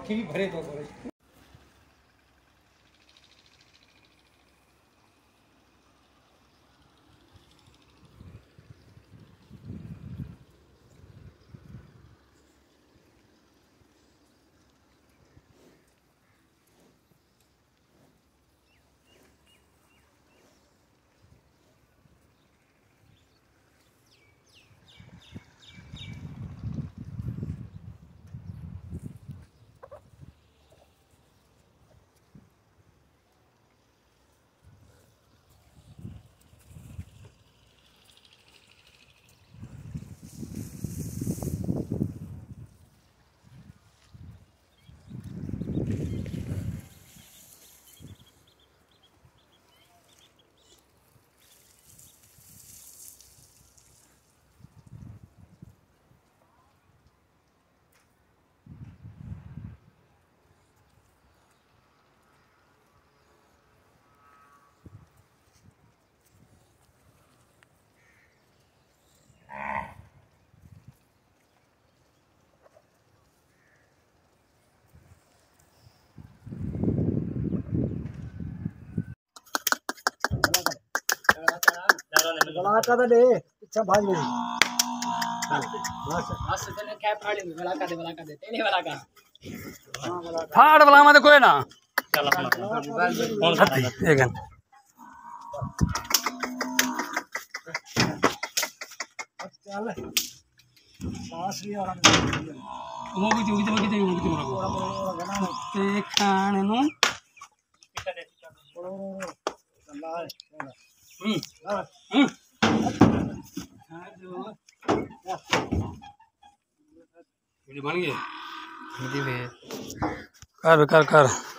कोठी भी भरे तो करे गला का दे अच्छा भाई मेरी बस तने क्या फाड़ ले गला का दे तेने वाला का हां गला फाड़ वाला मत कोई ना चल कौन सा एक चल सांस भी और वो भी ते खाने नु बन गए कर